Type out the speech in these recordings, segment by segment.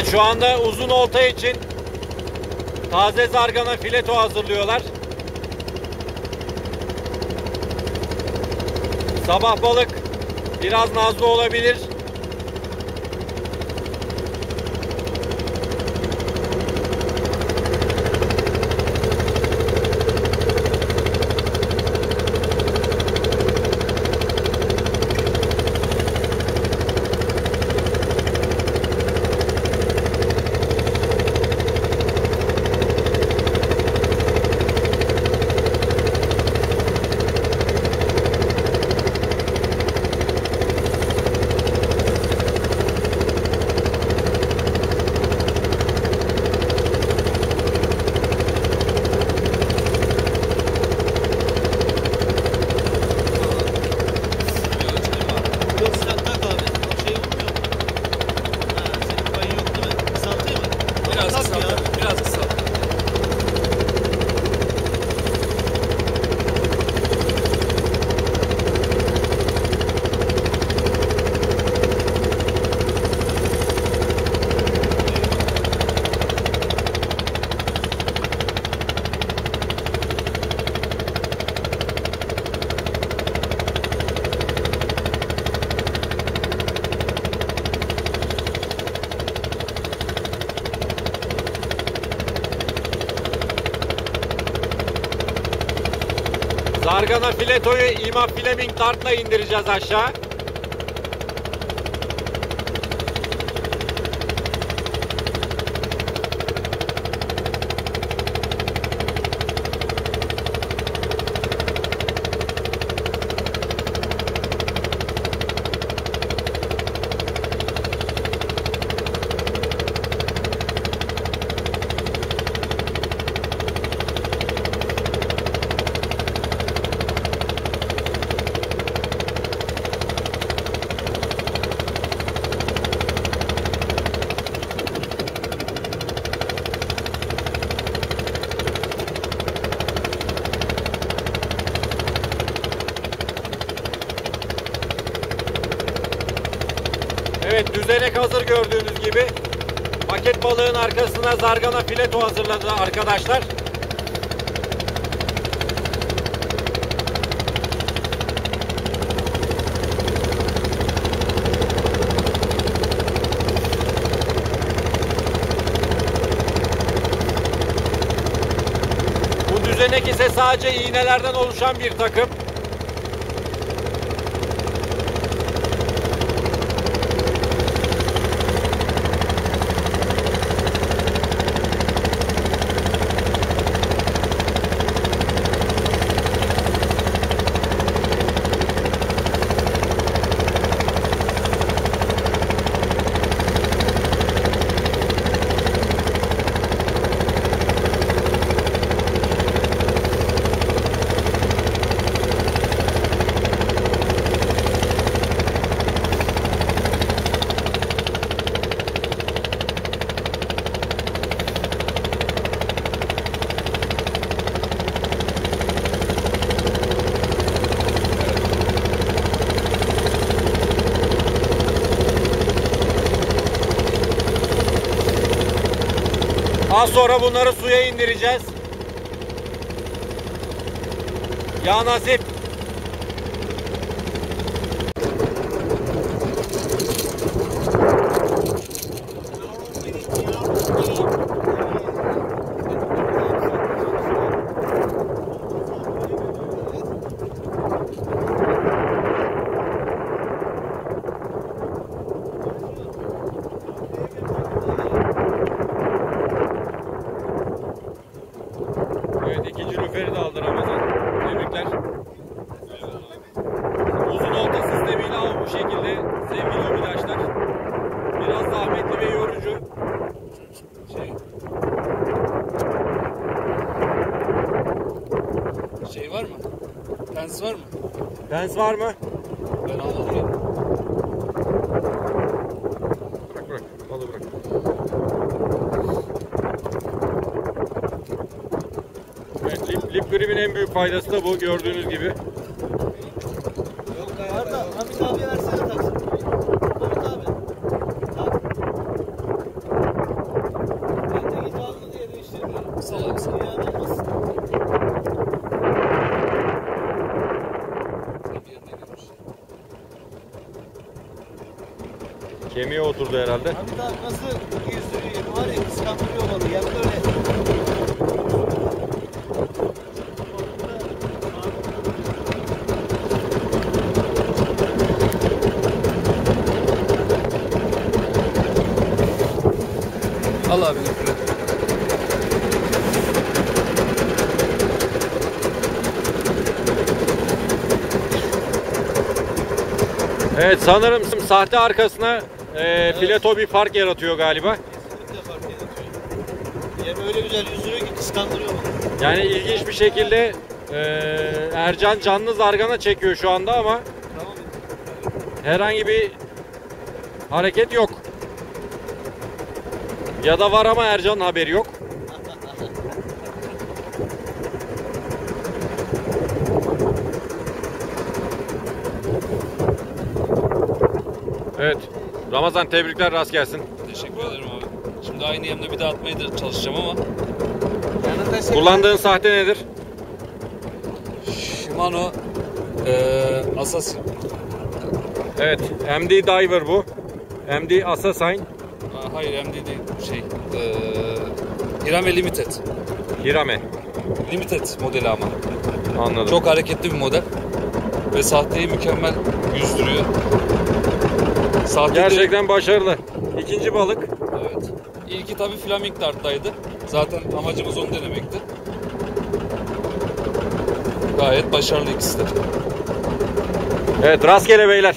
Evet, şu anda uzun olta için taze zargana fileto hazırlıyorlar. Sabah balık biraz nazlı olabilir. Zargana filetoyu IMA Fleming dartla indireceğiz aşağı. Evet, düzenek hazır gördüğünüz gibi. Paket balığın arkasına zargana fileto hazırladı arkadaşlar. Bu düzenek ise sadece iğnelerden oluşan bir takım. Az sonra bunları suya indireceğiz. Ya nasip. Evet, ikinci lüferi de aldı Ramazan. Tebrikler. Uzun olta sistemiyle av bu şekilde sevgili obidaşlar. Biraz zahmetli ve yorucu. Şey var mı? Pens var mı? Pens var mı? Ben aldım ya. Bırak. Balı bırak. Evet, lip grip'in en büyük faydası da bu, gördüğünüz gibi. Yok Arda, Hamit abi versene taksın. Hamit abi. Tak. Sağ ol abi, sağ ol. Kemiğe oturdu herhalde. Abi daha nasıl yüzünü var ya kıskandırıyor balığı. Yani böyle. Al abi. Evet, sanırım sahte arkasına fileto bir fark yaratıyor galiba. Kesinlikle fark yaratıyor. Yani öyle güzel yüzünü ki kıskandırıyor balığı. Yani ilginç bir şekilde Ercan canlı zargana çekiyor şu anda ama Tamam. herhangi bir hareket yok. Ya da var ama Ercan'ın haberi yok. Evet. Ramazan, tebrikler, rast gelsin. Teşekkür ederim abi. Şimdi aynı yemle bir daha atmaya da çalışacağım ama Yanında şey Kullandığın sahte nedir? Shimano Assassin. Evet, MD Diver bu. MD Assassin. Hayır MD değil, şey Hirame Limited. Hirame. Limited modeli ama. Anladım. Çok hareketli bir model. Ve sahteyi mükemmel yüzdürüyor. Sahte de- Gerçekten başarılı. İkinci balık. Evet. İlki tabii Flaming Dart'taydı. Zaten amacımız onu denemekti. Gayet başarılı ikisi de. Evet, rastgele beyler.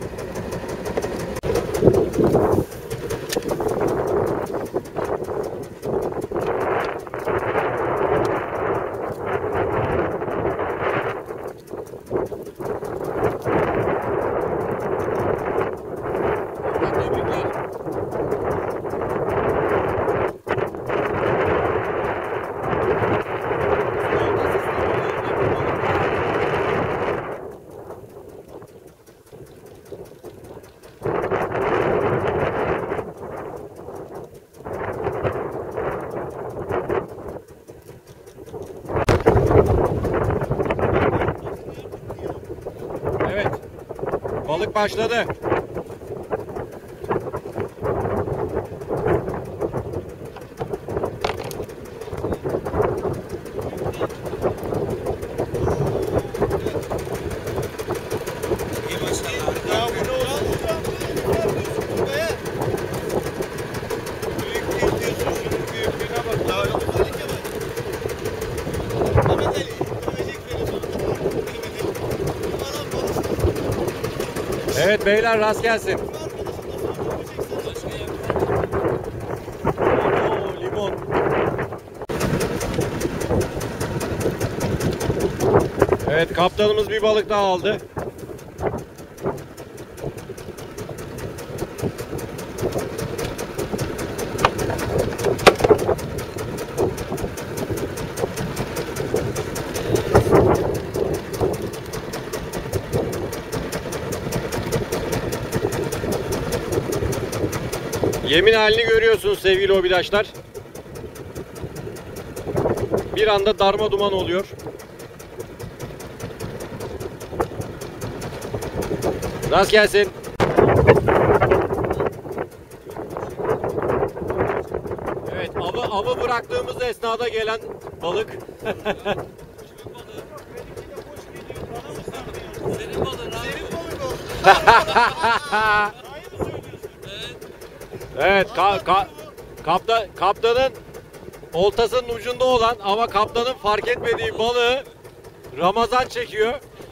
Evet. Balık başladı. Ya bu ne oldu? Büyük değil diyorsun, şunun büyüklüğüne bak. Daha yok mu öyle ki bak? Mehmet Ali, dövecek beni sonunda. Bana balık. Evet beyler, rast gelsin. Oo, limon. Evet, kaptanımız bir balık daha aldı. Yemin halini görüyorsunuz sevgili hobidaşlar. Bir anda darma duman oluyor. Rast gelsin. Evet, avı bıraktığımız esnada gelen balık. Senin balığın abi. Senin balık oldu. Evet, kaptanın oltasının ucunda olan ama kaptanın fark etmediği balığı Ramazan çekiyor.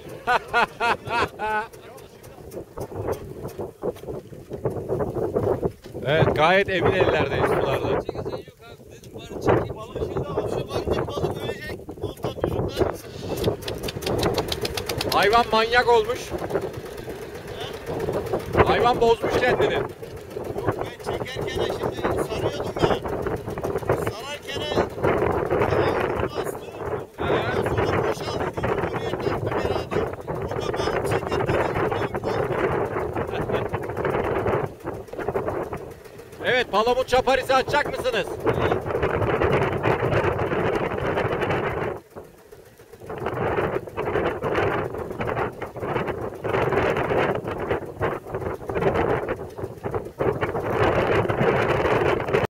Evet, gayet emin ellerdeyiz sularda. Hayvan manyak olmuş. Hayvan bozmuş kendini. Yok ben çekerken şimdi sarıyordum ya. Sararken tamam bastı. Sonra boşaldı. Oraya taktım herhalde. O da balık çekerken balık oldu. Evet, palamut çaparisi açacak mısınız?